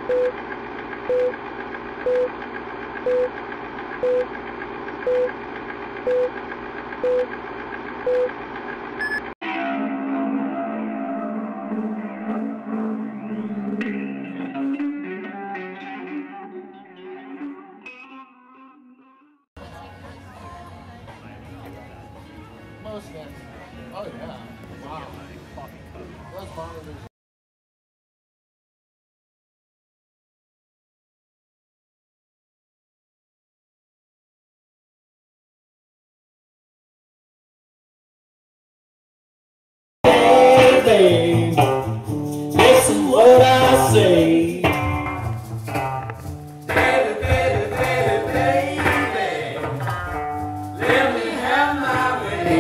Oh yeah. Wow. Those monitors. Baby, listen what I say. Baby, baby, baby, baby, let me have my way.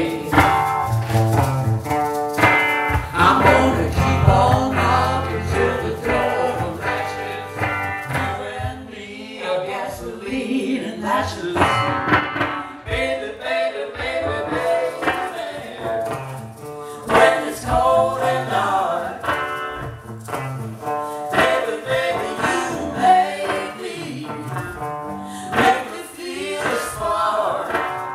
I'm gonna keep on knocking till the door matches. You and me are gasoline and matches. Baby, baby, baby, baby, when it's cold and dark. Baby, baby, you make me feel a spark.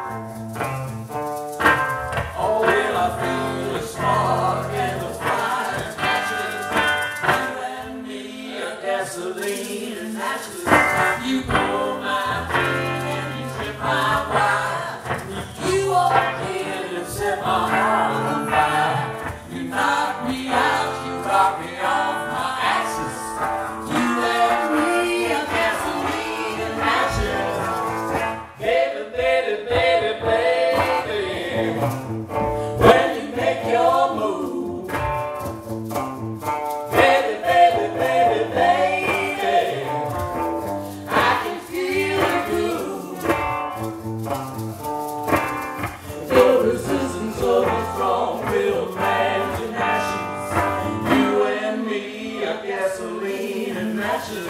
Oh, will I feel a spark in the fire matches? You and me are gasoline and matches. You blow my feet and you trip my wire. You walk in and set my heart on fire. You knock me out, you rock me off my axis. You and me are gasoline and matches. Baby, baby, baby, baby, when you make your move. Baby, baby, baby, baby, I can feel the groove. The resistance of a strong-willed man's in ashes. You and me are gasoline and matches.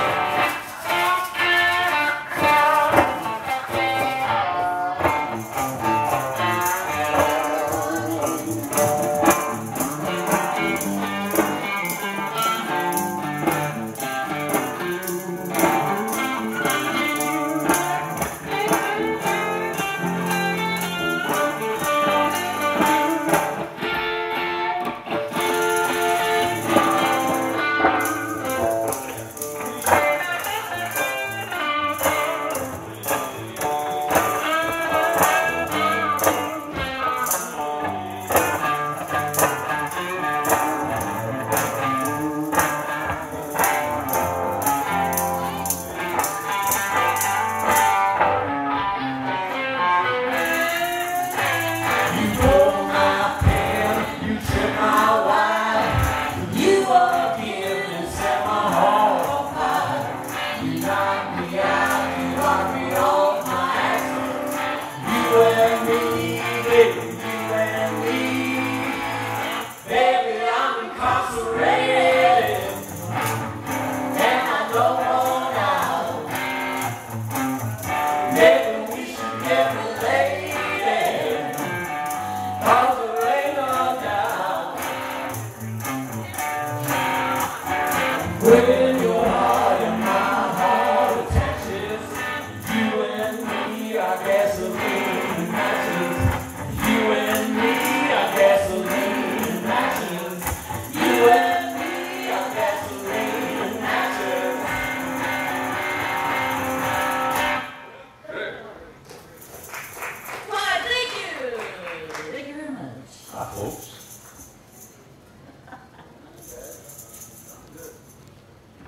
You blow my pen, you trip my wire. You walk in and set my heart on fire. You knock me out, you knock me off my axis. You and me, baby, you and me. Baby, I'm incarcerated, and I don't want out. Maybe we should get related, 'cause there ain't no doubt. When your heart and my heart attaches, you and me are gasoline matches. You and me are gasoline matches. You and me are gasoline matches. Why, thank you. Thank you very much. I hope.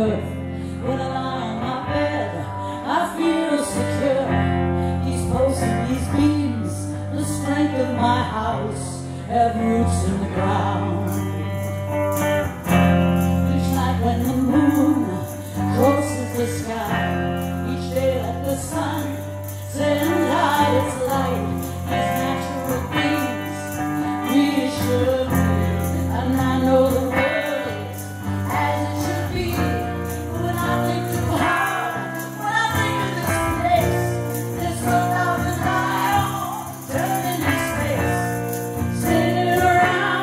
earth. When I lie on my bed, I feel secure. These posts and these beams, the strength of my house, have roots in the ground. Each night when the moon crosses the sky, each day let the sun send out its light. These natural beings reassure me, and I know the world is as it should be. When I think too hard, when I think of this place, this world I've been lying on, turning in space, sitting around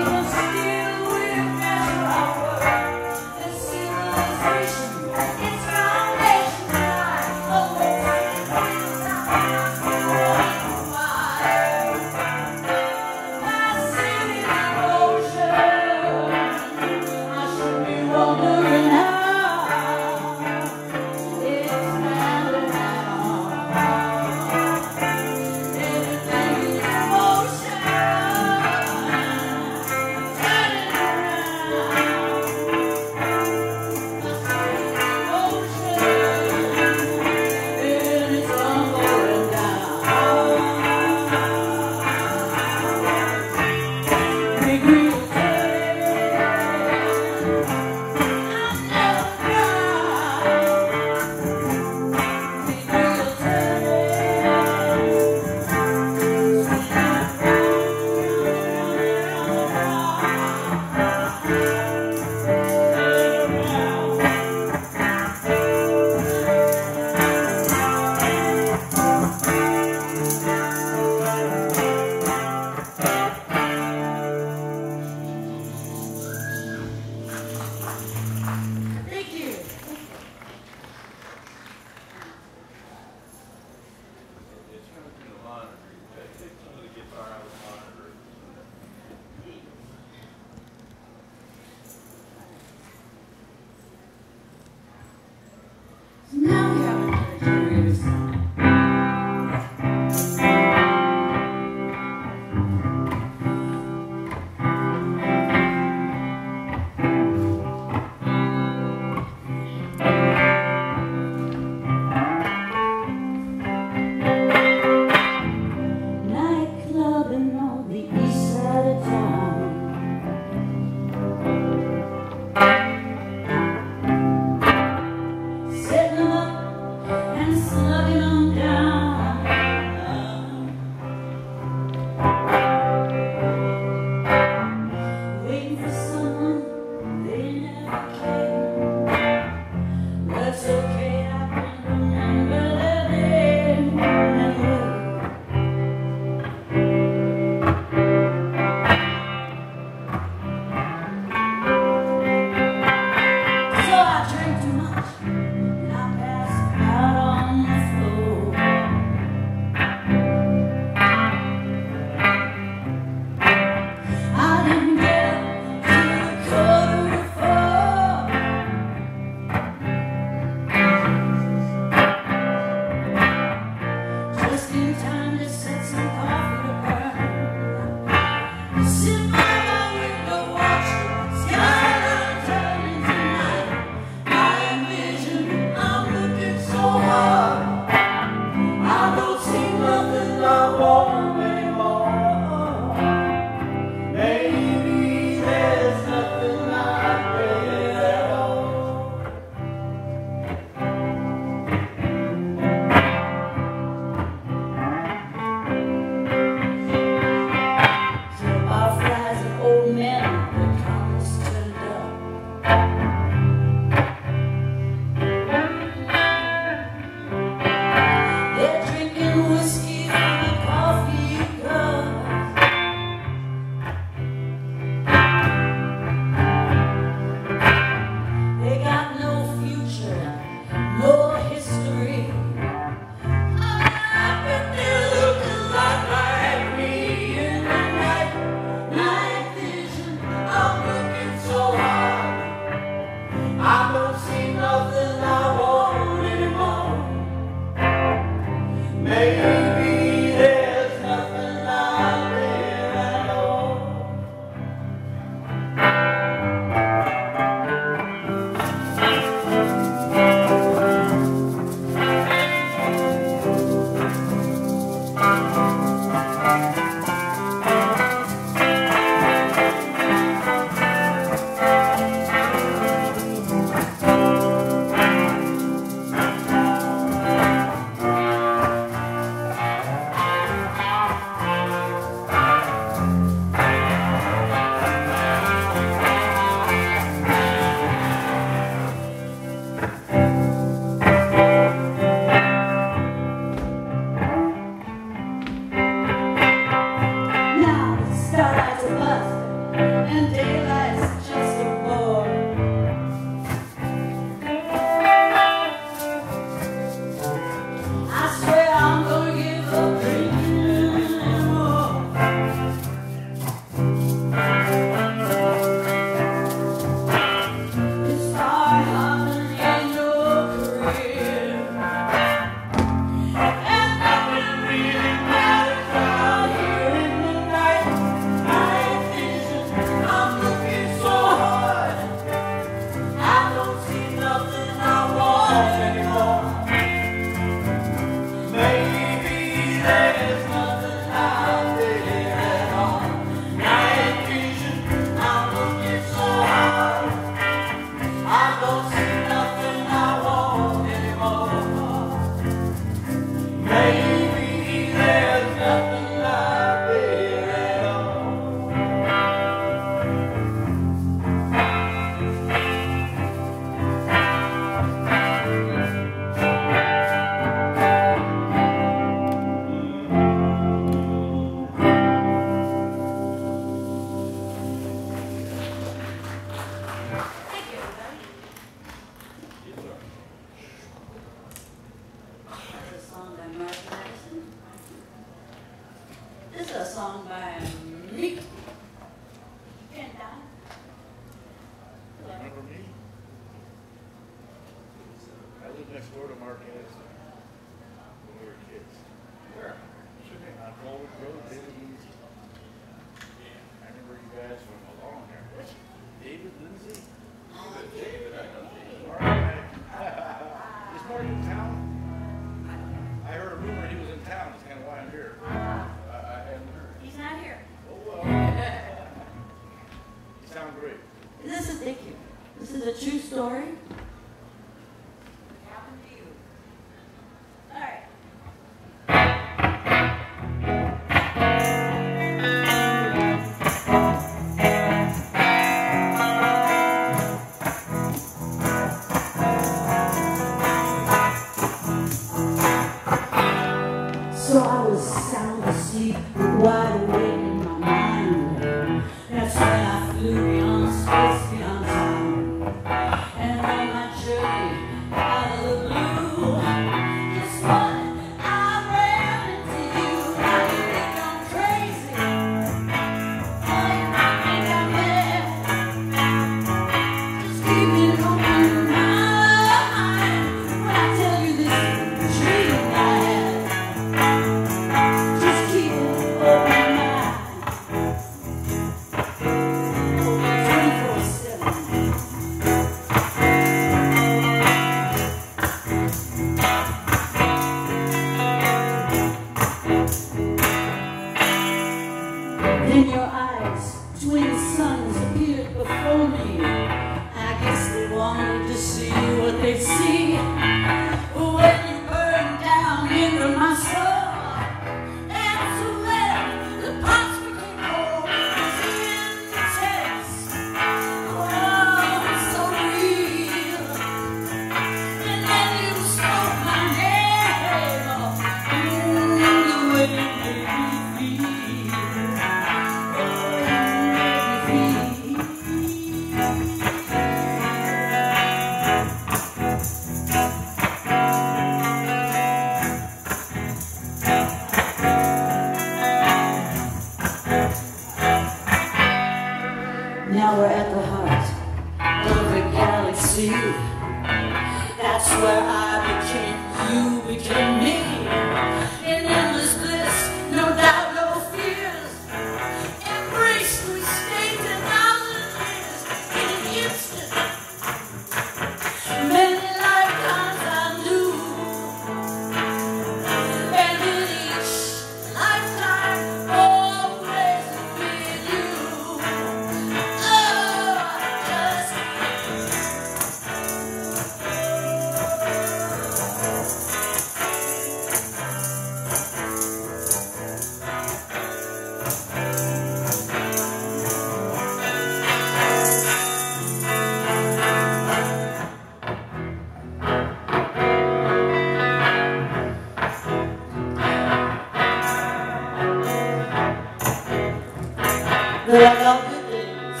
all good days.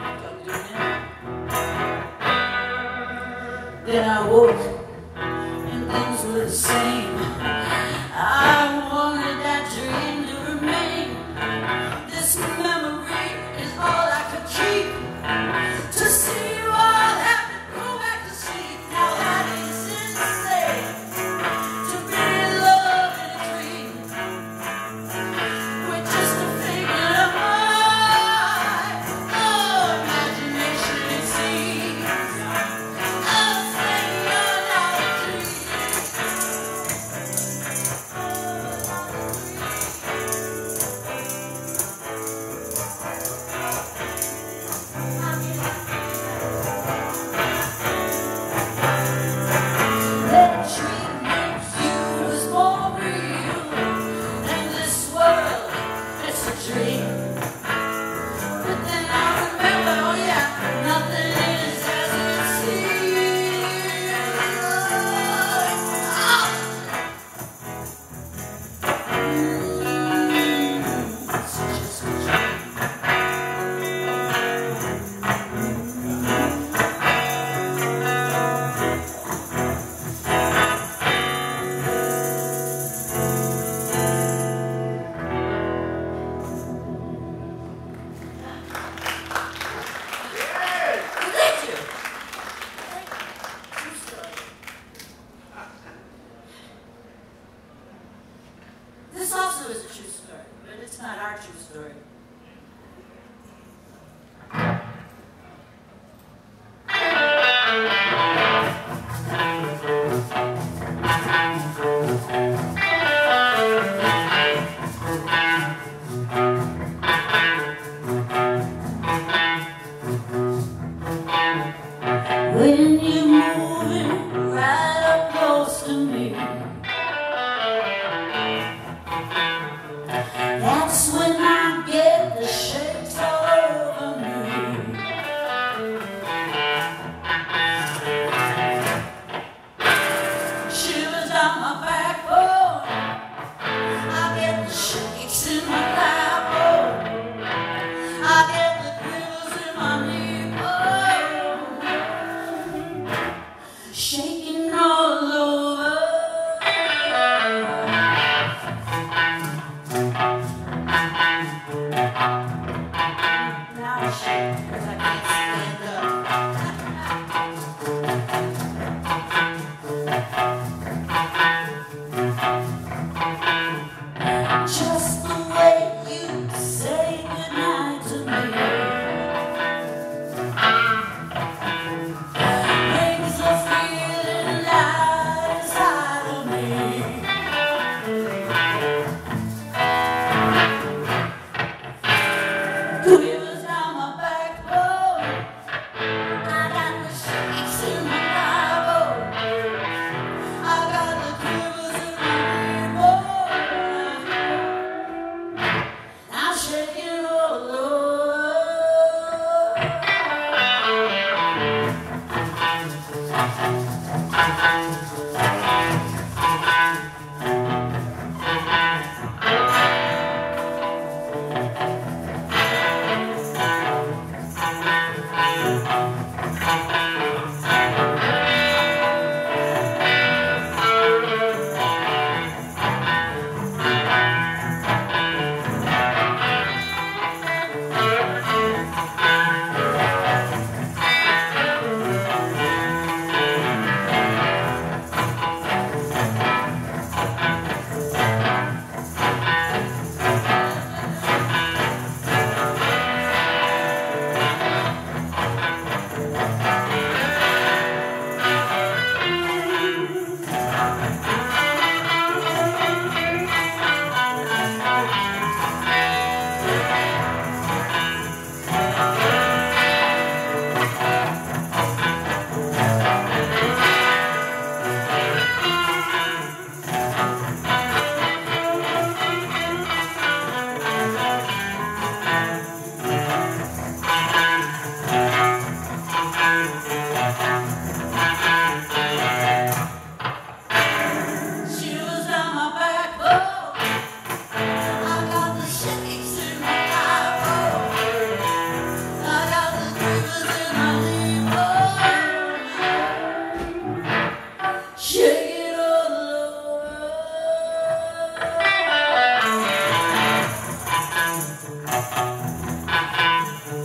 Then I woke and things were the same. I wanted that dream to remain. This memory is all I could keep. To see what happened, go back to sleep. Now that is insane. To be in love in a dream with just a figment of my imagination, it seems. I'll say you're not a dream. That dream makes you was more real than this world. It's a dream. But then I remember, oh yeah, nothing is as it seems. It's just a dream. Thank you. True story. This also is a true story, but it's not our true story. When you're moving right up close to me, that's when I get the shakes all over me. Shivers down my backbone, I get the shakes in my backbone, I get the quivers in my knee bone, shaking all over. Now I shake 'cause I can't stand up. Just the way you say goodnight to me brings a feeling light inside of me. Quivers down my backbone, I got the shakes in my backbone, I got the quivers in my bone. I'm shaking all over.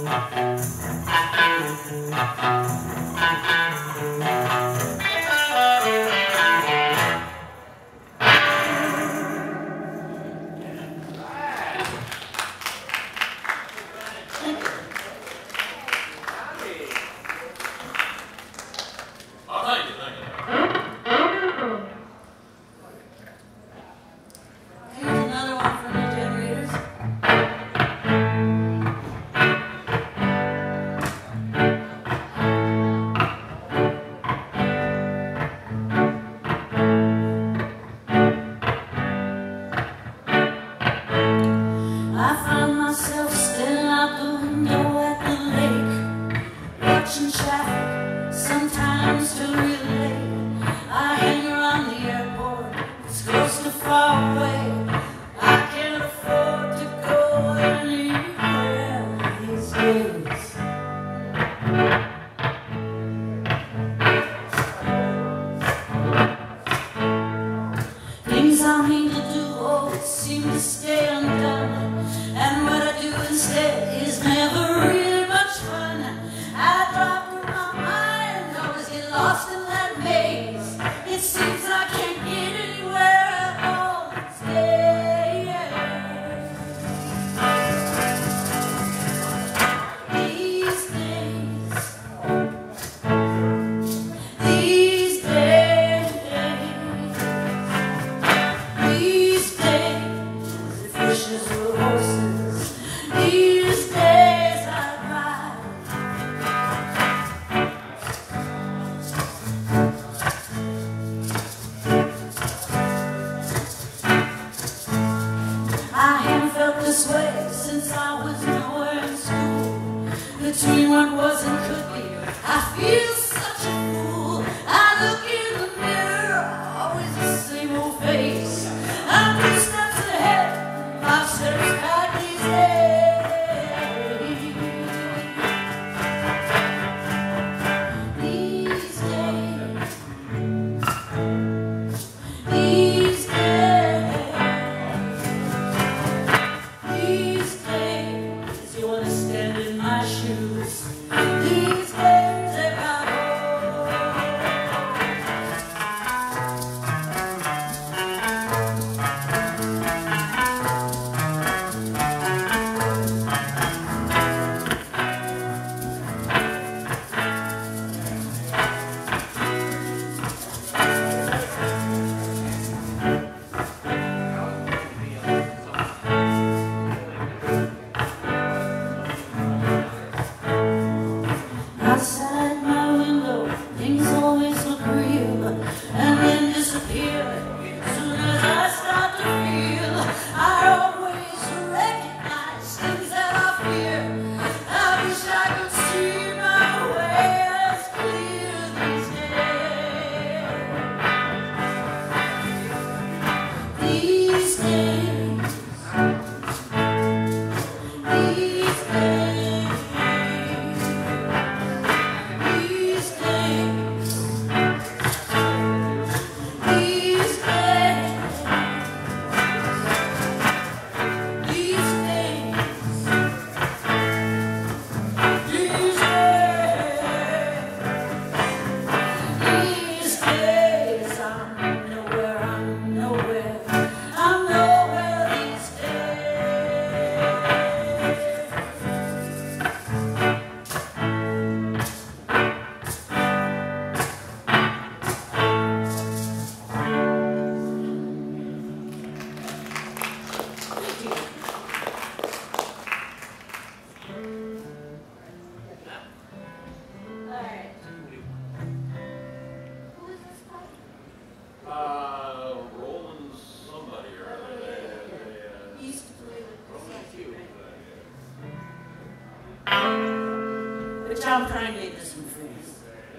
I'm trying to get this one finished.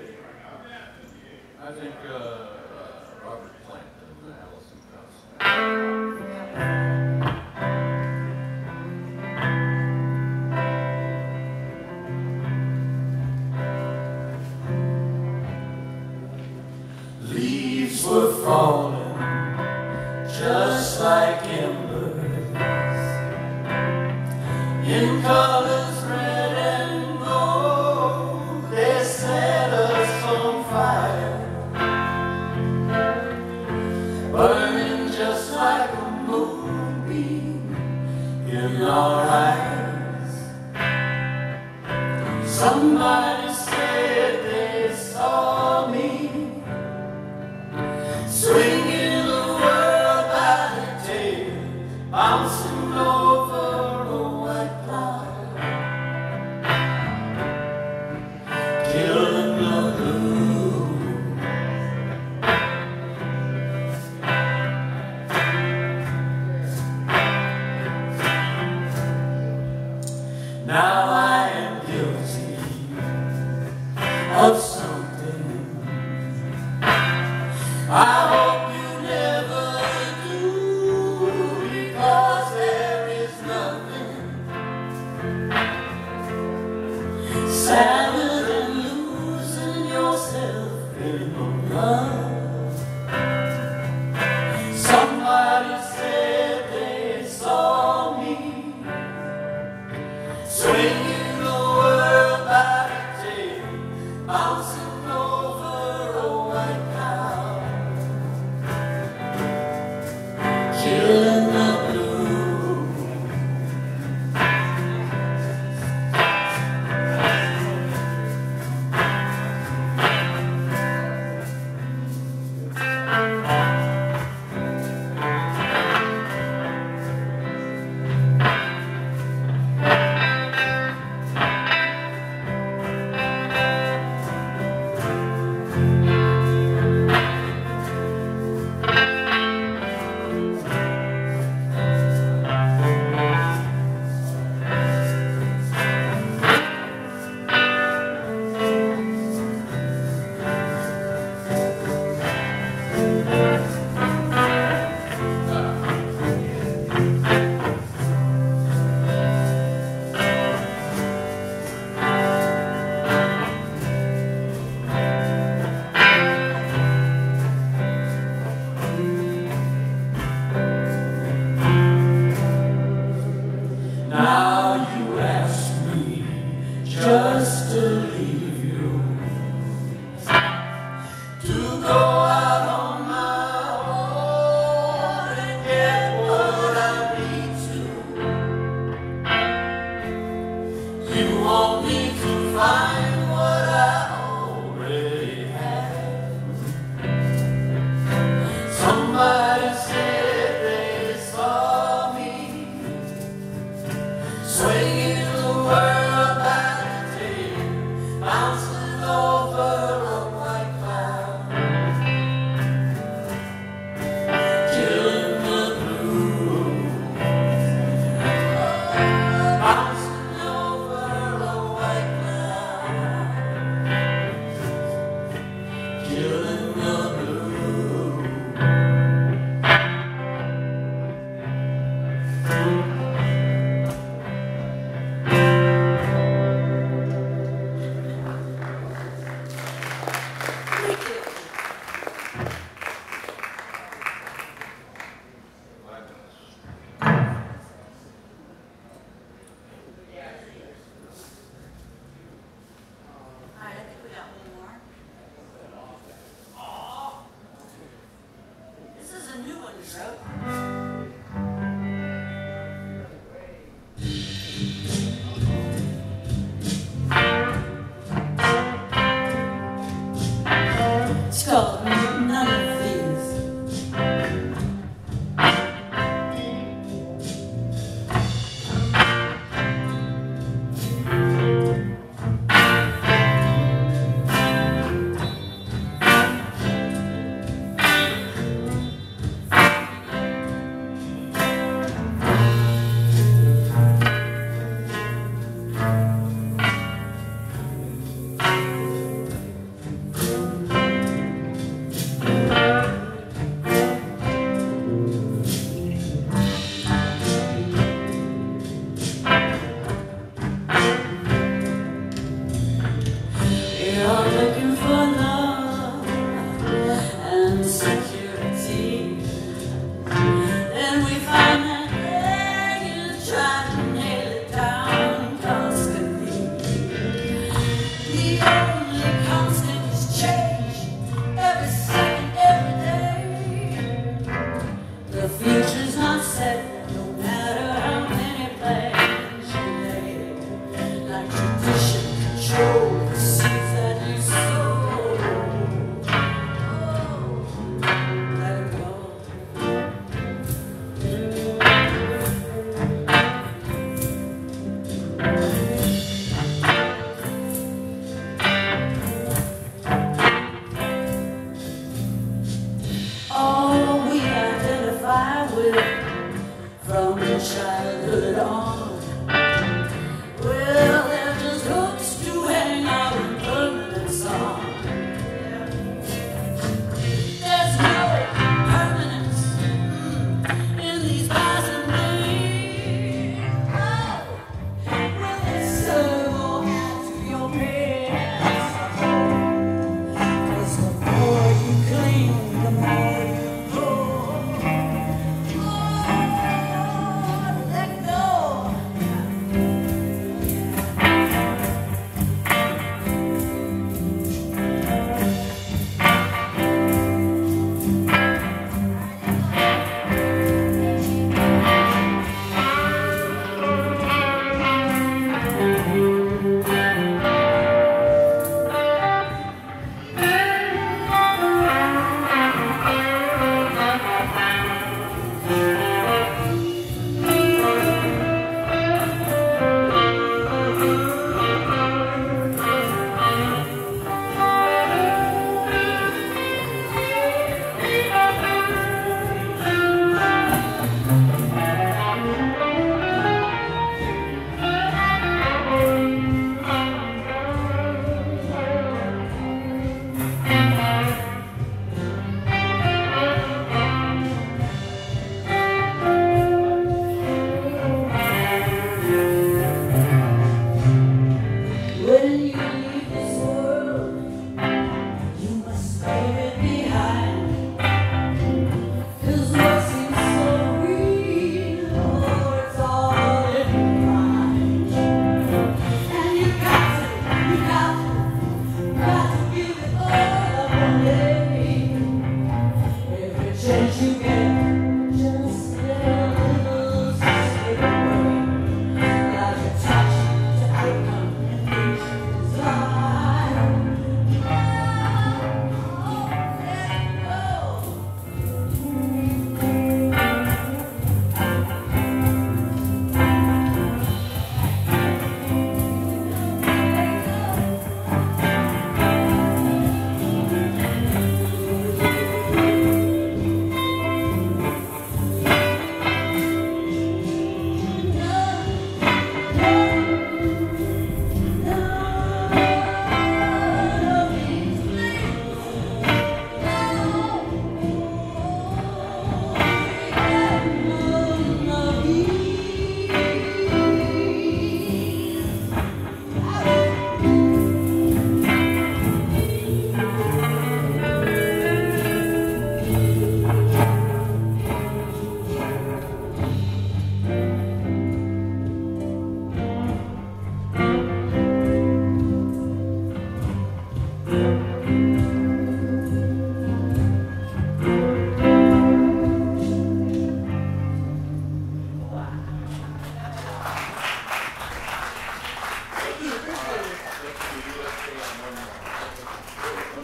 I think Robert Plant and Allison House. Leaves were falling just like embers in colors red and Somebody said they saw me swinging the world by the tail, bouncing over a white cloud, killing the blue. Now I am guilty of something I hope you never do, because there is nothing sadder than losing yourself in love. Somebody said they saw me swinging the world by the tail, bouncing over a white cloud, killing the blue.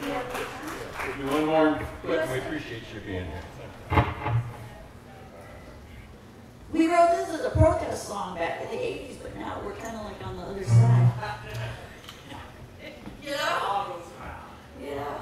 We'll do one more clip, and we appreciate you being here. We wrote this as a protest song back in the 80s, but now we're kind of like on the other side. Yeah. Yeah.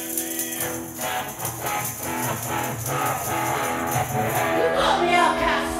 You call me outcast.